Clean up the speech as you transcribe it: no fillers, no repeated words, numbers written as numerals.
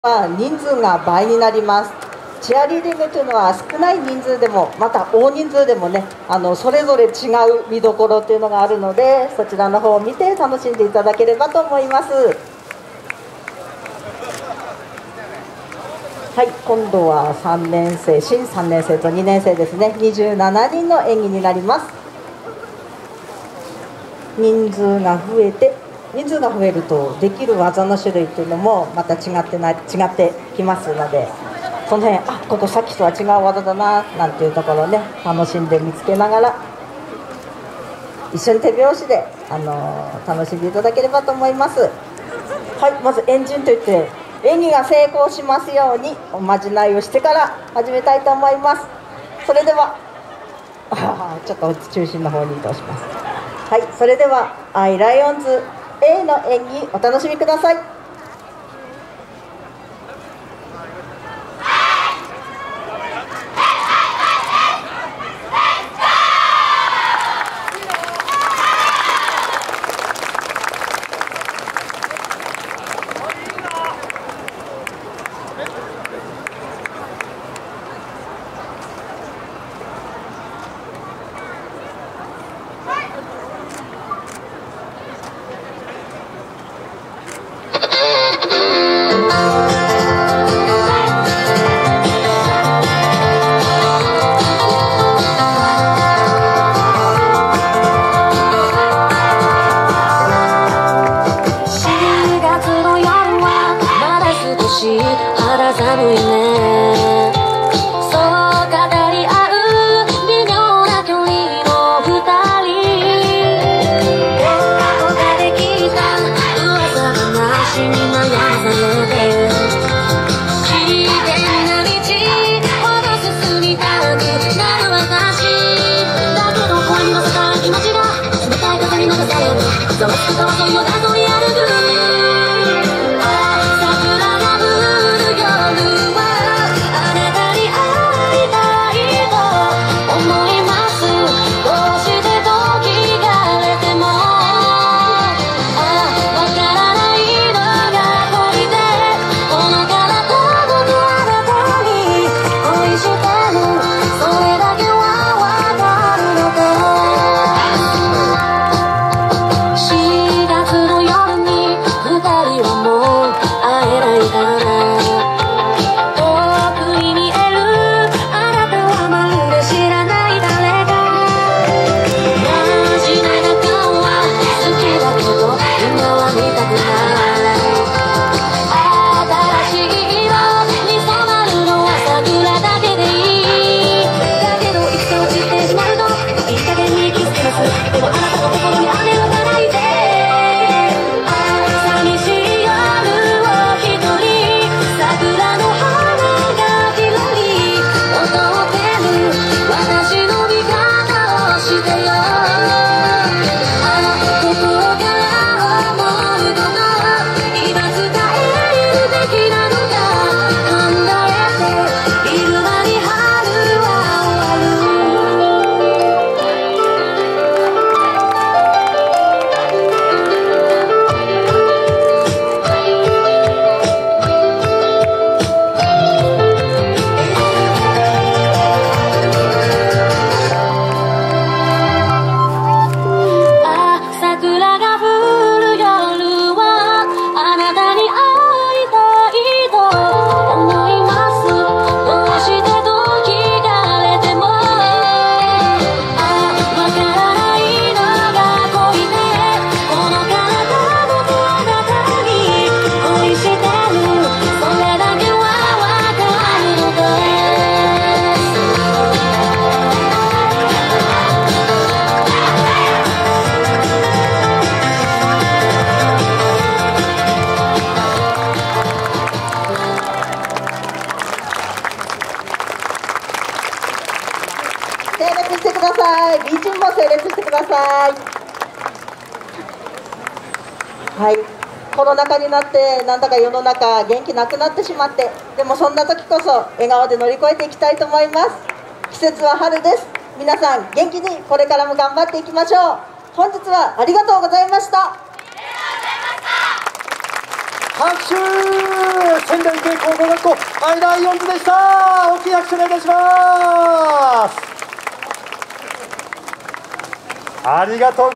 人数が倍になります。チアリーディングというのは少ない人数でもまた大人数でもね、それぞれ違う見どころというのがあるので、そちらの方を見て楽しんでいただければと思います。はい、今度は3年生、新3年生と2年生ですね。27人の演技になります。人数が増えるとできる技の種類というのもまた違ってきますので、その辺ここさっきとは違う技だななんていうところをね、楽しんで見つけながら一緒に手拍子で、楽しんでいただければと思います。はい、まずエンジンといって演技が成功しますようにおまじないをしてから始めたいと思います。それではちょっと中心の方に移動します。はい、それではアイライオンズ A の演技お楽しみください。 肌寒いね、そう語り合う微妙な距離の二人、どこかで聞いた噂話に悩まされて、自然な道ほど進みたくなる私だけど、恋の深い気持ちが冷たい風に流される、ざわつく川沿いをなぞり歩く。 整列してください。Bチームも整列してください。はい、コロナ禍になってなんだか世の中元気なくなってしまって、でもそんな時こそ笑顔で乗り越えていきたいと思います。季節は春です。皆さん元気にこれからも頑張っていきましょう。本日はありがとうございました。 拍手。仙台育英高校学校前田イオンズでした。大きい拍手お願いいたします。ありがとう。